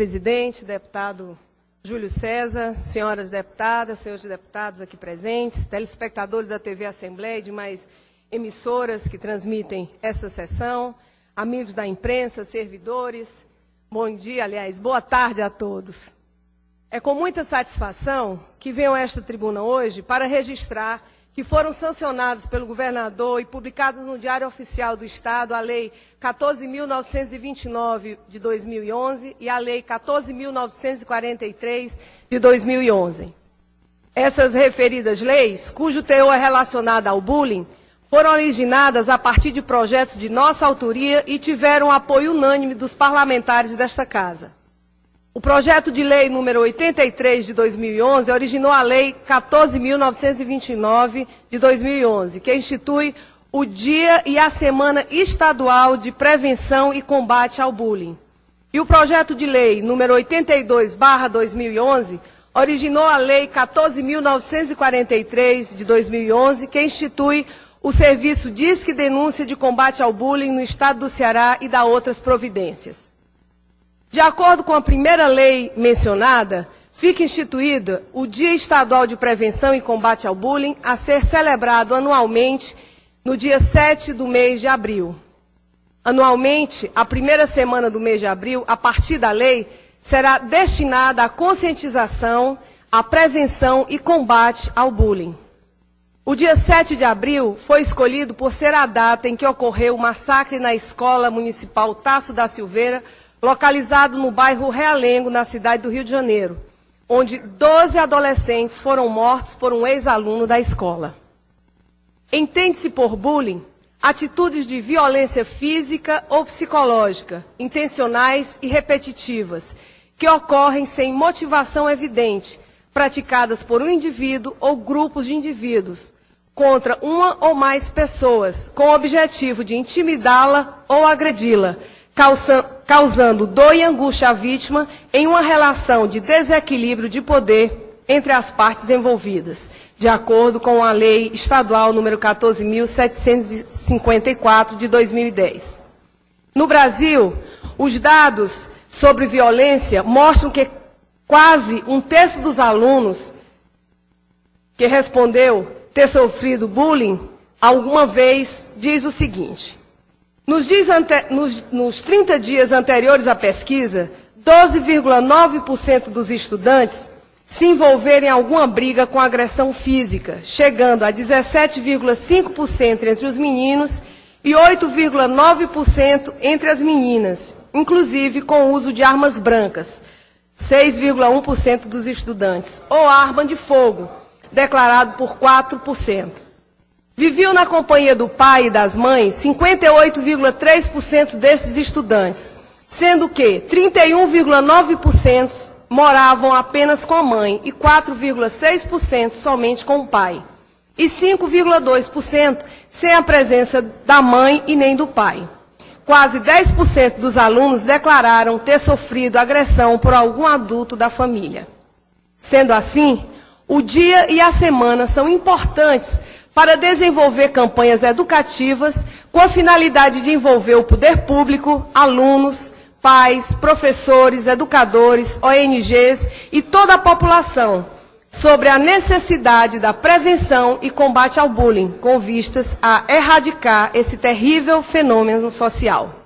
presidente, deputado Júlio César, senhoras deputadas, senhores deputados aqui presentes, telespectadores da TV Assembleia e demais emissoras que transmitem essa sessão, amigos da imprensa, servidores, bom dia, aliás, boa tarde a todos. É com muita satisfação que venho a esta tribuna hoje para registrar que foram sancionados pelo governador e publicados no Diário Oficial do Estado a Lei 14.929 de 2011 e a Lei 14.943 de 2011. Essas referidas leis, cujo teor é relacionado ao bullying, foram originadas a partir de projetos de nossa autoria e tiveram apoio unânime dos parlamentares desta Casa. O projeto de lei número 83 de 2011 originou a Lei 14.929 de 2011, que institui o Dia e a Semana Estadual de Prevenção e Combate ao Bullying. E o projeto de lei número 82/2011 originou a Lei 14.943 de 2011, que institui o Serviço Disque Denúncia de Combate ao Bullying no Estado do Ceará e dá outras providências. De acordo com a primeira lei mencionada, fica instituída o Dia Estadual de Prevenção e Combate ao Bullying, a ser celebrado anualmente no dia 7 do mês de abril. Anualmente, a primeira semana do mês de abril, a partir da lei, será destinada à conscientização, à prevenção e combate ao bullying. O dia 7 de abril foi escolhido por ser a data em que ocorreu o massacre na Escola Municipal Tasso da Silveira, localizado no bairro Realengo, na cidade do Rio de Janeiro, onde 12 adolescentes foram mortos por um ex-aluno da escola. Entende-se por bullying atitudes de violência física ou psicológica, intencionais e repetitivas, que ocorrem sem motivação evidente, praticadas por um indivíduo ou grupos de indivíduos, contra uma ou mais pessoas, com o objetivo de intimidá-la ou agredi-la, causando dor e angústia à vítima em uma relação de desequilíbrio de poder entre as partes envolvidas, de acordo com a Lei Estadual número 14.754 de 2010. No Brasil, os dados sobre violência mostram que quase um terço dos alunos que respondeu ter sofrido bullying alguma vez diz o seguinte: nos 30 dias anteriores à pesquisa, 12,9% dos estudantes se envolveram em alguma briga com agressão física, chegando a 17,5% entre os meninos e 8,9% entre as meninas, inclusive com o uso de armas brancas, 6,1% dos estudantes, ou arma de fogo, declarado por 4%. Viviam na companhia do pai e das mães 58,3% desses estudantes, sendo que 31,9% moravam apenas com a mãe e 4,6% somente com o pai, e 5,2% sem a presença da mãe e nem do pai. Quase 10% dos alunos declararam ter sofrido agressão por algum adulto da família. Sendo assim, o dia e a semana são importantes para desenvolver campanhas educativas com a finalidade de envolver o poder público, alunos, pais, professores, educadores, ONGs e toda a população sobre a necessidade da prevenção e combate ao bullying, com vistas a erradicar esse terrível fenômeno social.